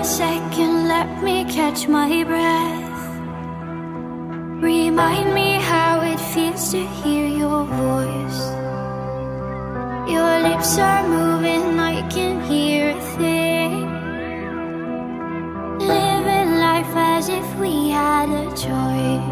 a second, let me catch my breath. Remind me how it feels to hear your voice. Your lips are moving, I can hear a thing. Living life as if we had a choice.